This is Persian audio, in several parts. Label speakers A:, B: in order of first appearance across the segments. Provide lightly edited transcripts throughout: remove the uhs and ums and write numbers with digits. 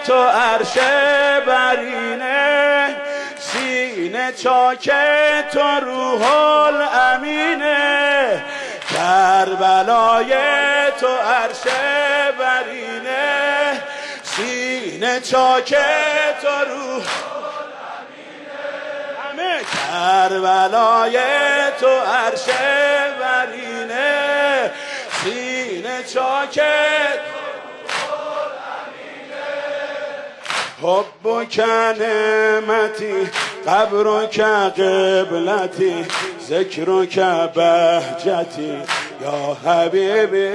A: تو عرش برینه، سینه چاک تو روح الامینه. کربلای تو عرش برینه، سینه چاک تو روح الامینه. کربلای تو عرش برینه، سینه چاک حبک نعمتی قبرک قبلتی ذکرک بهجتی یا حبیبی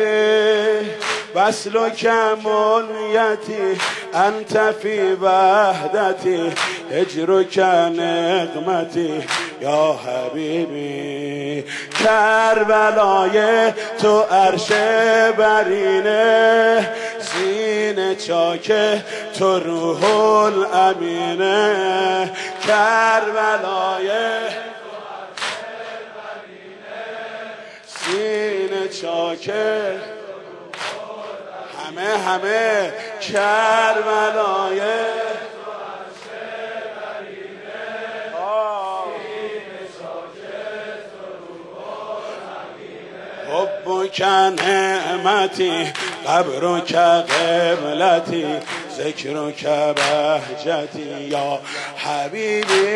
A: وصلک منیتی انت فی وحدتی هجرک نقمتی یا حبیبی. کربلای تو عرش برینه، سینه چاک تو روح الامینه. کربلای سینه چاک همه کربلای حبک نعمتی قبرک قبلتی ذکرک بهجتی یا حبیبی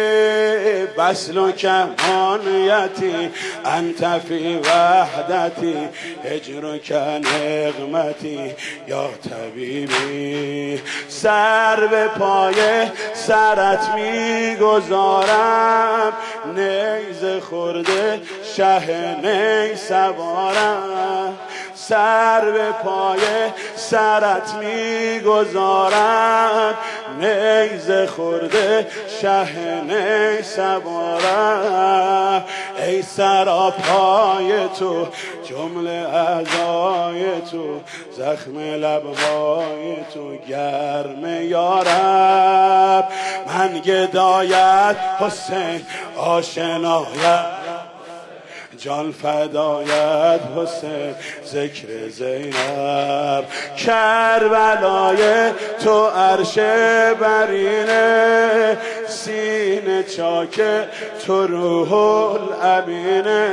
A: وصلک منیتی انت فی وحدتی هجرک نقمتی یا طبیبی. سر به پای سرت میگذارم، نیزه خورده شه نی سوارم. سر به پای سرت میگذارم، نیزه خورده شه نی سوارم. ای سراپای تو جمله اعضای تو، زخم لبهای تو گرم یارب. من گدایت حسین آشنایت جان فدایت حسین ذکر زینب. کربلای تو عرش برینه، سینه چاک تو روح الامینه.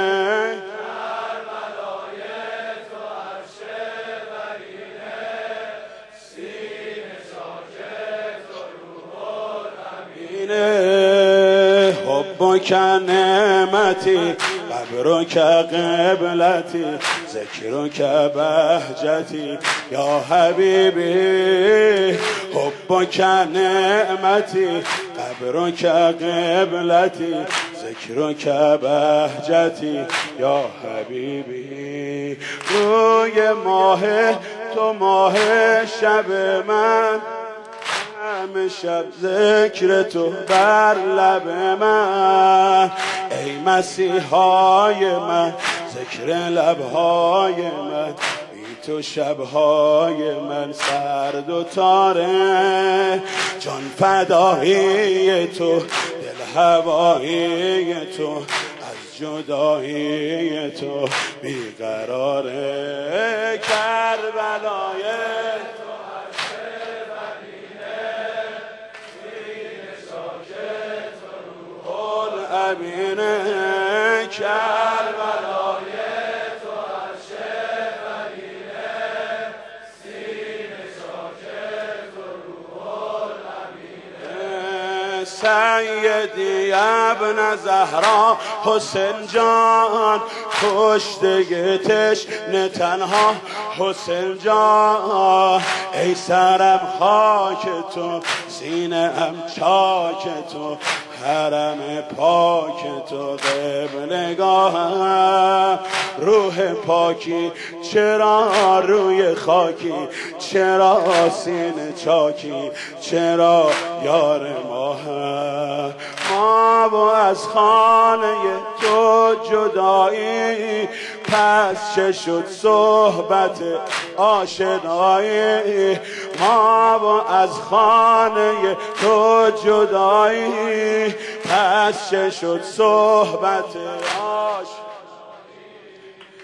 B: کربلای تو عرش برینه، سینه چاک تو روح الامینه.
A: حبک نعمتی قبرک قبلتی ذکرک بهجتی یا حبیبی. حبک نعمتی قبرک قبلتی ذکرک بهجتی یا حبیبی. روی ماه تو ماه شب من، همه شب ذکر تو بر لب من. ای مسیحای من ذکر لبهای من، بی تو شبهای من سرد و تاره. جان فدایی تو دل هوایی تو، از جدایی تو بیقراره. کربلای امینه. کربلای
B: تو عرش برینه، سینه چاک تو روح الامینه.
A: سیدی ابن زهرا حسین جان، کشته تشنه تنها حسین جان. ای سرم خاک تو، سینه ام چاک تو، حرم پاک تو قبلگاهم. روح پاکی چرا روی خاکی، چرا سینه چاکی، چرا یار ماهم. ما و از خانه تو جدایی، پس چه شد صحبت آشنایی. ما و از خانه تو جدایی، پس چه شد صحبت آشنایی.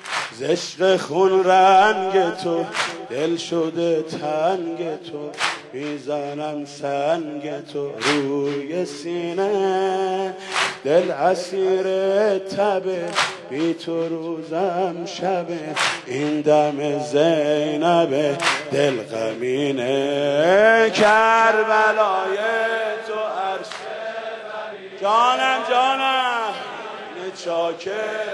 A: ز عشق خون رنگ تو دل شده تنگ تو، میزنم سنگ تو روی سینه، دل اسیر تبه بی تو روزم شبه، این دم زینب دل غمینه. کربلای تو عرش جانم جانم چاک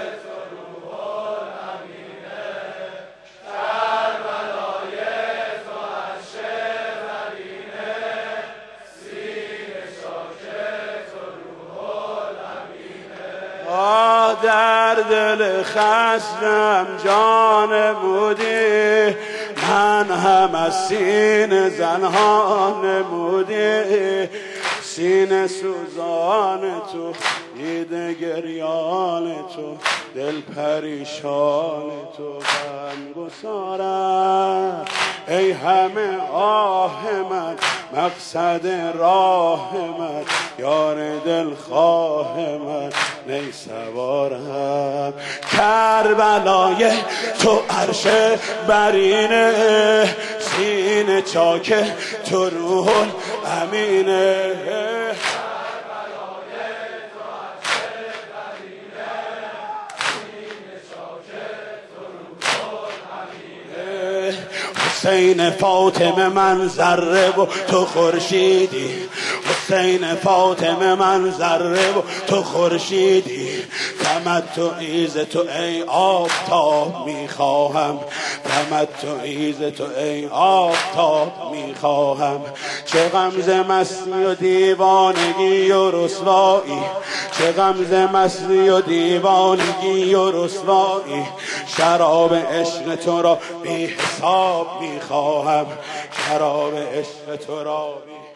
A: در دل خستم جان بودی، من هم از سینه زنها نمودی، سینه سوزان تو دیده گریان تو، دل پریشان تو غم گسارم. ای همه آه من مقصد راه من، یار دل خواه من نی سوارم. کربلای تو عرش برینه، سینه چاک تو روح الامینه. حسین فاطمه من ذره و تو خورشیدی، حسین فاطمه من ذره و تو خورشیدی، تمتعی ز تو ای آفتاب میخواهم، تمتعی ز تو ای آفتاب میخواهم. چه غم ز مستی و دیوانگی و رسوایی، چه غم ز مستی و دیوانگی و رسوایی، شراب عشق تو را بی حساب میخواهم، شراب عشق تو را بی